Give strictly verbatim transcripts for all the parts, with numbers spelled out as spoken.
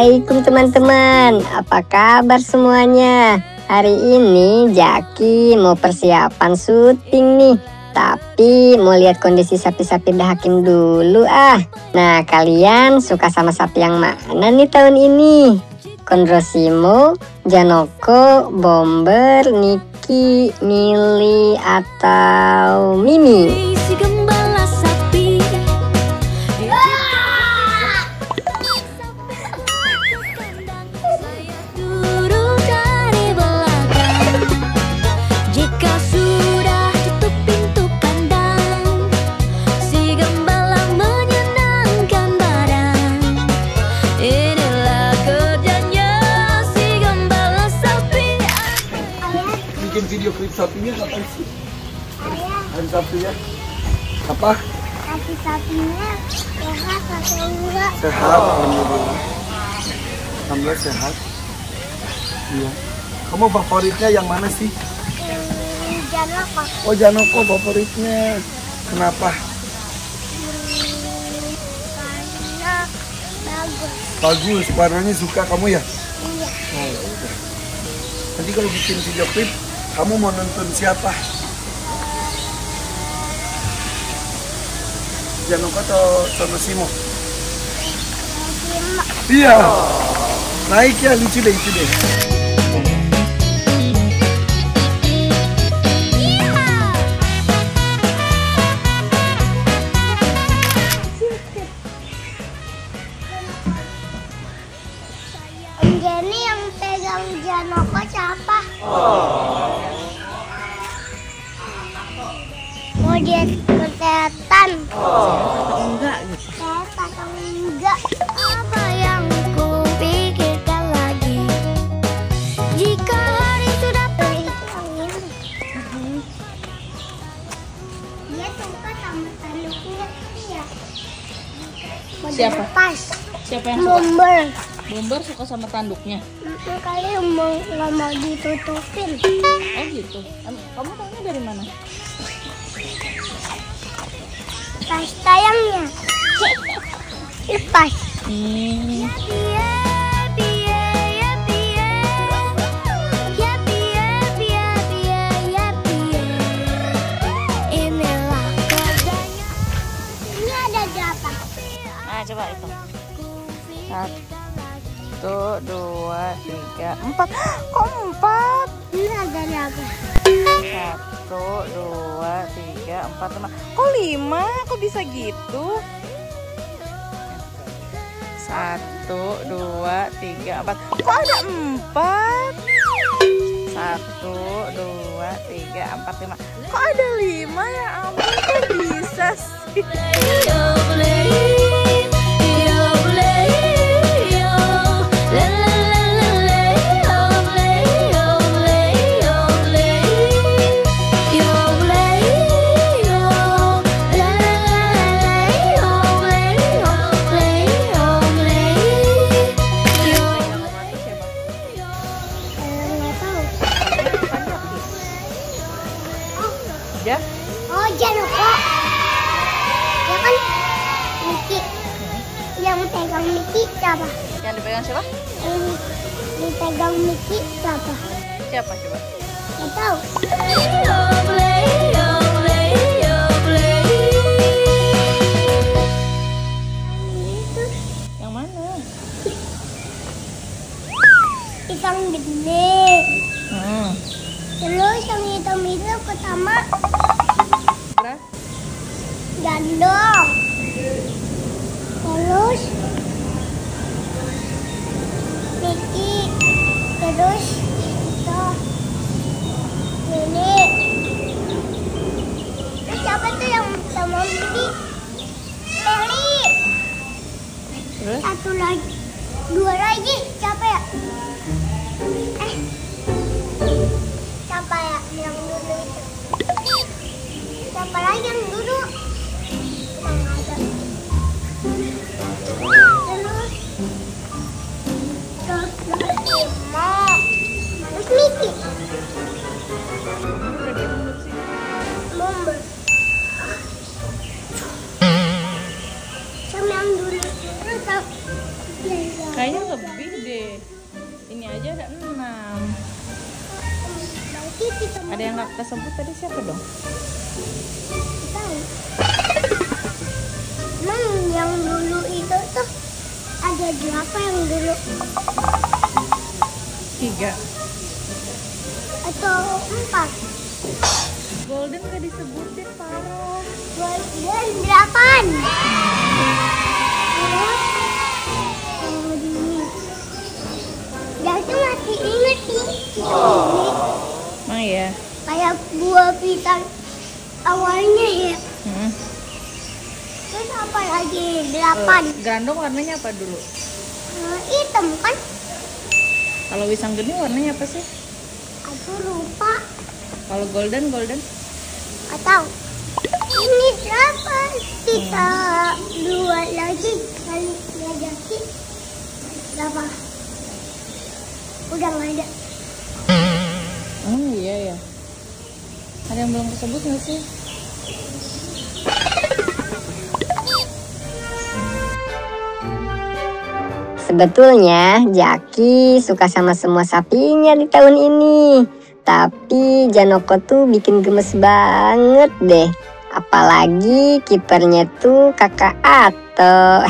Assalamualaikum teman-teman, apa kabar semuanya? Hari ini Jaki mau persiapan syuting nih, tapi mau lihat kondisi sapi-sapi Dahakim dulu ah. Nah, kalian suka sama sapi yang mana nih tahun ini? Kondrosimo, Janoko, Bomber, Niki, Mili, atau Mimi? Bikin video klip sapinya kapan sih? Hari Sabtu ya? Apa? Sapi sapinya sehat atau enggak? Sehat, alhamdulillah. Alhamdulillah sehat. Iya. Kamu favoritnya yang mana sih? Hmm, Janoko. Oh, Janoko favoritnya. Kenapa? Hmm, karena bagus. Bagus, warnanya suka kamu ya? Iya. Oh, ya udah. Nanti kalau bikin video klip, kamu mau nonton siapa? Janoko atau Kondrosimo? Terima. Iya. Naik ya, lucu deh itu deh. Om Jenny yang pegang Janoko siapa? Oh. Mau diet kesehatan? Oh. Enggak gitu. Sehat atau enggak? Apa yang ku pikirkan lagi? Jika hari sudah pergi. Dia suka sama tanduknya ya. Siapa? Pas. Siapa yang suka? Bomber. Bomber suka sama tanduknya. Mm, kali mau nggak mau ditutupin. Oh gitu. Em, Kamu tahunya dari mana? Pas tayangnya. Lepas. Hmm. Inilah kerjanya. Ini ada berapa? Nah coba itu. Satu, dua, tiga, empat. Kok empat? Ini ada berapa? Satu, dua, tiga, empat, lima. Kok lima? Kok bisa gitu? Satu, dua, tiga, empat. Kok ada empat? Satu, dua, tiga, empat, lima. Kok ada lima ya ampun? Kok bisa sih? Ya? Oh, Janoko. Ya kan? Miki. Yang pegang Miki siapa? Yang dipegang siapa? Yang dipegang Miki siapa? Siapa coba? Nggak tahu. Yang mana? Ikan gede. Hmm. Terus yang hitam itu pertama Berapa? gandong. Terus Miki. Terus itu ini. Terus siapa tuh yang sama Miki? Meli. Terus? Satu lagi, dua lagi siapa ya? Eh, siapa ya yang dulu itu? Siapa lagi yang dulu? Yang ada. Terus, terus lima, terus Miki, Bomber, sama yang dulu. Terus Kayaknya lebih. aja ada enam. Berarti kita Ada yang nggak kesebut tadi siapa dong? tahu. Emang yang dulu itu tuh ada berapa yang dulu? Tiga. Atau empat? Golden gak disebutin, parah. Golden delapan. Jadi masih inget sih. Emang ya? Kayak buah pisang awalnya ya. Hmm. Terus apa lagi? Delapan. Eh, Grandong warnanya apa dulu? Eh, hitam kan? Kalau Wisang Geni warnanya apa sih? Aku lupa. Kalau golden, golden? Atau ini delapan. Kita dua lagi kali ngajaki. Berapa? Udah nggak ada. Oh iya ya. Ada yang belum kesebut nggak sih? Sebetulnya Jaki suka sama semua sapinya di tahun ini. Tapi Janoko tuh bikin gemes banget deh. Apalagi kipernya tuh kakak Ato.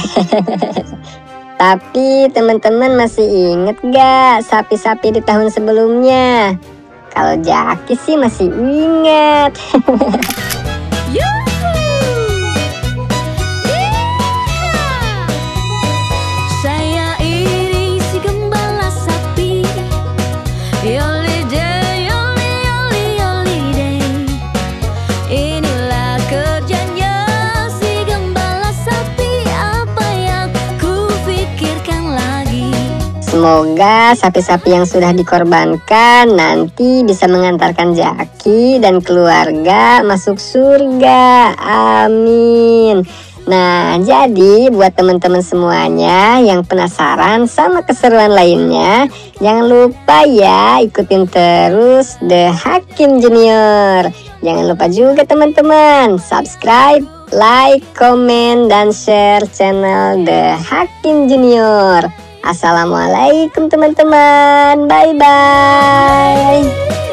Tapi teman-teman masih inget gak sapi-sapi di tahun sebelumnya? Kalau Jaki sih masih inget. Saya iri si gembala sapi. Yoli day, yoli yoli yoli day. Inilah kerjanya si gembala sapi. Apa yang ku pikirkan lagi? Semoga sapi-sapi yang sudah dikorbankan nanti bisa mengantarkan Jaki dan keluarga masuk surga. Amin. Nah, jadi buat teman-teman semuanya yang penasaran sama keseruan lainnya, jangan lupa ya ikutin terus The Hakim Junior. Jangan lupa juga teman-teman subscribe, like, komen, dan share channel The Hakim Junior. Assalamualaikum teman-teman, bye-bye.